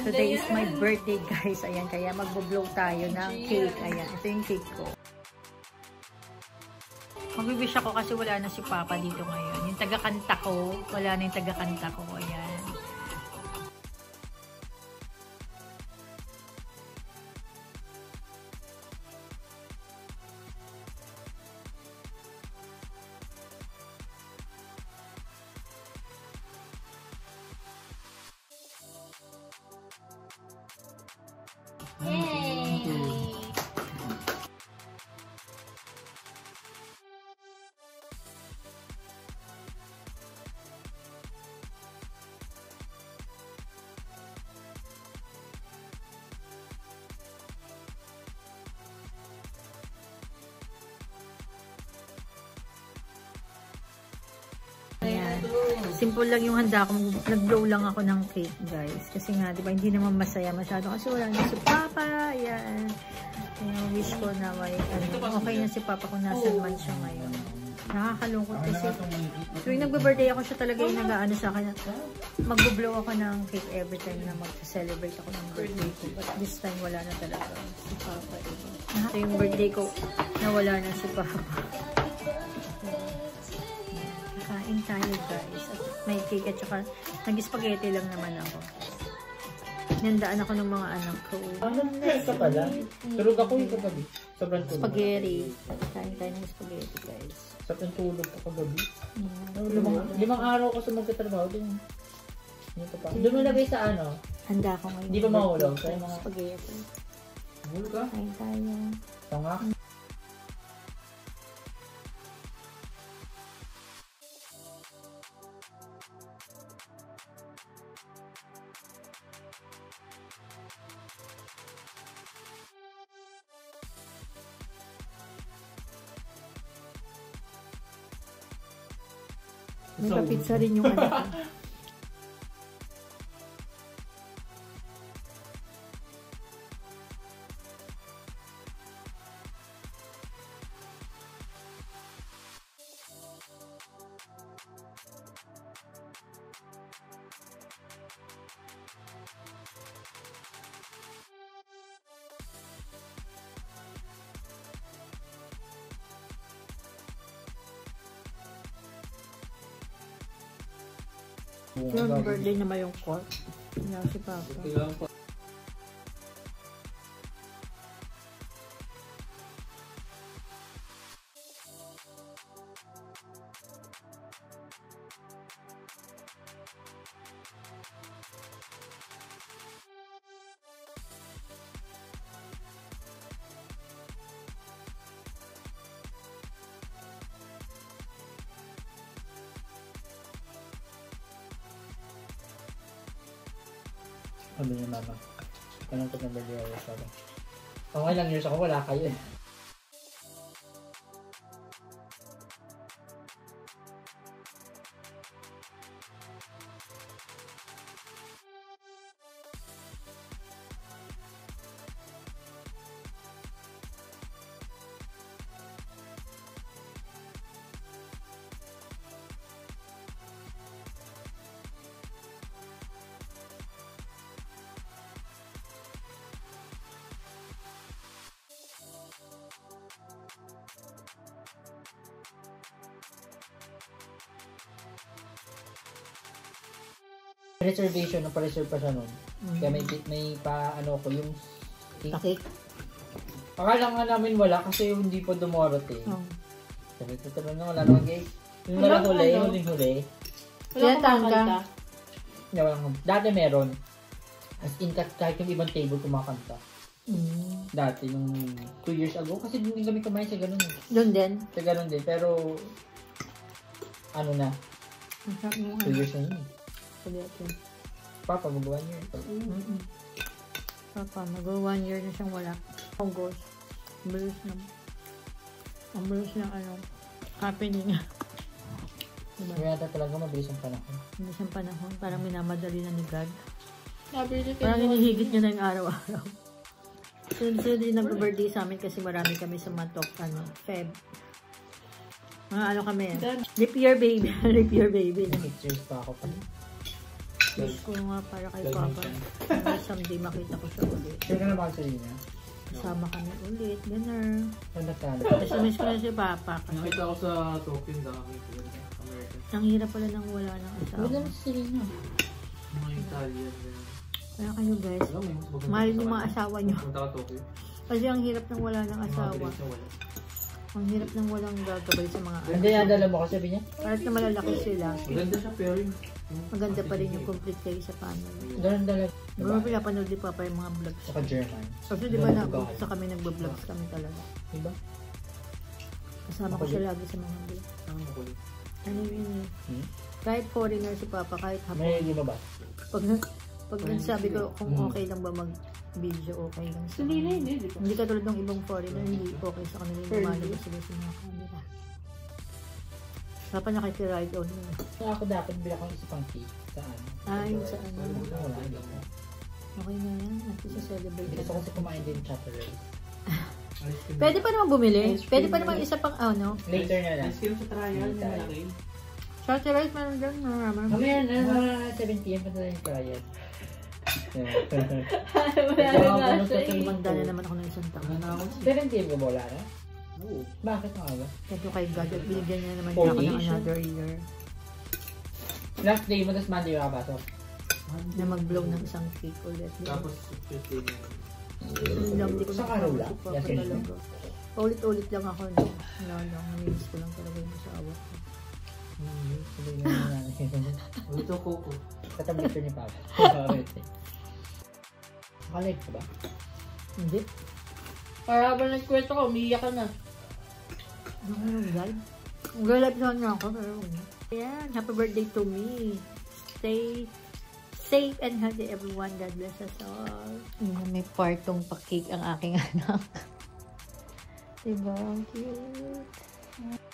Today is my birthday, guys. Ayan, kaya magbo-blow tayo ng cake. Ayan, ito yung cake ko. Mag-wish ako kasi wala na si Papa dito ngayon. Yung taga-kanta ko, wala na yung taga-kanta ko. Ayan. Yay! Ayan. Simple lang yung handa ko. Nag-blow lang ako ng cake, guys. Kasi nga, di ba, hindi naman masaya masyado. Kasi wala na si Papa. Ayan. Wish ko na may, okay na si Papa kung nasan man siya ngayon. Nakakalungkot kasi. Tuwing nagbe-birthday ako, siya talaga yung nag-aano sa akin. Mag-blow ako ng cake every time na mag-celebrate ako ng birthday ko. But this time, wala na talaga si Papa. Ito yung birthday ko na wala na si Papa. Kain tayo, guys. At may cake at saka nag-spaghetti lang naman ako. Nandaan ako ng mga anak ko. Ano ka pala? Tulog ako yung kagabi. Sobrang tulog. Spaghetti. Kain tayo ng spaghetti, guys. Sobrang tulog ka kagabi. Limang araw ko sa magtatrabaho din. Doon mo lagay sa ano? Handa ako ngayon. Hindi pa mahulog? Spaghetti. Mahulog ka? Kain tayo. Tanga. May papizza rin yung anak ko. Yung birthday na may yung court. Yan si Papa. Sabi niya mama, anong pag nag-birthday ako sabi? Okay lang years ako, wala kayo eh. Reservation, pa-reserve pa siya nun. Kaya may pa-ano ko yung Cake? Akala nga namin wala kasi hindi pa dumarating. Sabi ko na wala naman guys. Yung walang huli. Kaya tangka. Dati meron. As in, kahit yung ibang table kumakanta. Dati, yung 2 years ago. Kasi hindi kami kumain sa ganun. Doon din? Sa ganun din. Pero, ano na. 2 years na yun. Papa, mag 1 year. Papa, mag 1 year na siyang wala. August. Bilis na. Ang bilis na happening. Diba? Kaya talaga mabilis ang panahon. Mabilis ang panahon. Parang minamadali na ni God. Parang hinihigit niya na yung araw-araw. Sunod-sunod din nag-birthday sa amin kasi marami kami sa month of Feb. Mga kami. Leap year baby. Leap year baby. Pictures pa ako pa. Wish ko nga para kay Papa. Para someday makita ko siya ulit. Sure ka na ba sa niya? Kasama kami ulit. Dinner. Tanda-tanda. Kasi miss ko na si Papa. Nakita ko sa Tokyo, American. Ang hirap pala nang wala ng asawa. Wala na sila niya. Mga Italian. Kaya kayo guys, mahalin yung mga asawa nyo. Punta ka Tokyo. Kasi ang hirap nang wala ng asawa. Ang hirap nang walang gagabay sa mga Hindi nadala mo kasi sabi niya? kahit na malalaki sila. Maganda siya pero yung... Maganda pa rin yung complete kayo sa family. Ganun talaga. Diba pinapanood din pa yung mga vlogs. Saka German. Kasi di ba sa kami nagbo-vlogs kami talaga. Diba? Kasama ko siya lagi sa mga vlogs. Ang makulit. Ano yun eh. Kahit foreigner si Papa, kahit May hapon. di ba ba? Pag nagsabi ko kung okay lang ba mag-video, okay lang. Sa nila hindi. Hindi katulad ng ibang foreigner, hindi okay sa kanila yung lumalabas sila sa mga camera. Papa nakikiride on yun. Ako dapat bila kong isa pang cake. Saan? Yung sa ano. Wala. Hindi ko. Okay na yan. At isa celebrate. Hindi kasi kumain din chocolate. Pwede pa naman bumili. Pwede pa naman isa pang ano. Later na lang. Ice cream sa trial. Shorty rice meron dyan. Mamaya na, mga 7 p.m. pa na yung trial. Wala na siya. Manda na naman ako ng isang taon. 7 p.m. ka ba wala na? Oo. Bakit nga ba? Thank you kay God at binigyan niya naman 4 ako ng days? another year Last day mo, tapos Monday makapasok. na mag-blow ng isang cake ulit. Tapos Tuesday na. Hindi ko Sa araw lang? Papa talaga. Ulit-ulit lang ako. No? Wala lang. Namimiss ko lang talaga yung asawa ko. Sabi na namin. Ito Coco. Katabi ko ni Papa. Nakalive ka ba? Hindi. Para habang nagkwento ka, umiiyak ka na. Ano ko yung live? Mag-live na niya ako. Ayan. Happy birthday to me. Stay safe and healthy everyone. God bless us all. May partong pa-cake ang aking anak. Diba? Cute.